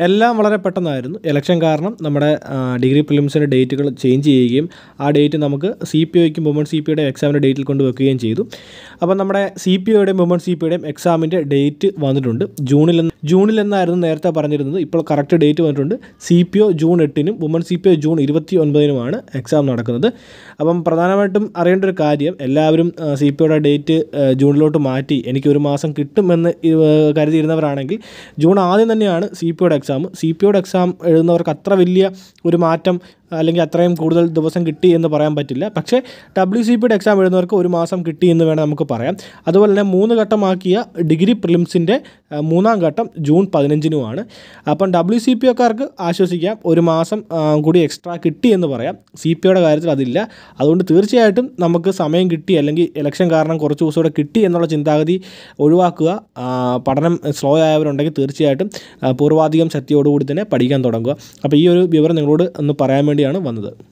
എല്ലാം വളരെ പെട്ടെന്നായിരുന്നു. ഇലക്ഷൻ കാരണം നമ്മുടെ ഡിഗ്രി പ്രിലിംസിൻ്റെ ഡേറ്റുകൾ ചേഞ്ച് ചെയ്യുകയും ആ ഡേറ്റ് നമുക്ക് CPOയ്ക്കും വുമൺ CPOയുടെ എക്സാമിൻ്റെ ഡേറ്റിൽ കൊണ്ട് വെക്കുകയും ചെയ്തു. അപ്പം നമ്മുടെ CPOയുടെയും വുമൺ CPOയുടെയും എക്സാമിൻ്റെ ഡേറ്റ് വന്നിട്ടുണ്ട്. ജൂണിലെന്നായിരുന്നു നേരത്തെ പറഞ്ഞിരുന്നത്. ഇപ്പോൾ കറക്റ്റ് ഡേറ്റ് വന്നിട്ടുണ്ട്. CPO ജൂൺ 8-നും വുമൺ CPO ജൂൺ 29-നുമാണ് എക്സാം നടക്കുന്നത്. അപ്പം പ്രധാനമായിട്ടും അറിയേണ്ട ഒരു കാര്യം, എല്ലാവരും CPOയുടെ ഡേറ്റ് ജൂണിലോട്ട് മാറ്റി എനിക്കൊരു മാസം കിട്ടുമെന്ന് കരുതിയിരുന്നവരാണെങ്കിൽ ജൂൺ ആദ്യം തന്നെയാണ് CPOയുടെ എക്സാം. CPOയുടെ എക്സാം എഴുതുന്നവർക്ക് അത്ര വലിയ ഒരു മാറ്റം അല്ലെങ്കിൽ അത്രയും കൂടുതൽ ദിവസം കിട്ടി എന്ന് പറയാൻ പറ്റില്ല. പക്ഷേ WCPയുടെ എക്സാം എഴുതുന്നവർക്ക് ഒരു മാസം കിട്ടി എന്ന് വേണം നമുക്ക് പറയാം. അതുപോലെ തന്നെ 3 ഘട്ടമാക്കിയ ഡിഗ്രി പ്രിലിംസിൻ്റെ 3-ാം ഘട്ടം ജൂൺ 15-നുമാണ്. അപ്പം WCPOക്കാർക്ക് ആശ്വസിക്കാം, ഒരു മാസം കൂടി എക്സ്ട്രാ കിട്ടി എന്ന് പറയാം. CPOയുടെ കാര്യത്തിൽ അതില്ല. അതുകൊണ്ട് തീർച്ചയായിട്ടും നമുക്ക് സമയം കിട്ടി അല്ലെങ്കിൽ ഇലക്ഷൻ കാരണം കുറച്ച് ദിവസം കൂടെ കിട്ടി എന്നുള്ള ചിന്താഗതി ഒഴിവാക്കുക. പഠനം സ്ലോ ആയവരുണ്ടെങ്കിൽ തീർച്ചയായിട്ടും പൂർവാധികം ശക്തിയോടുകൂടി തന്നെ പഠിക്കാൻ തുടങ്ങുക. അപ്പോൾ ഈ ഒരു വിവരം നിങ്ങളോട് ഒന്ന് പറയാൻ വേണ്ടിയാണ് വന്നത്.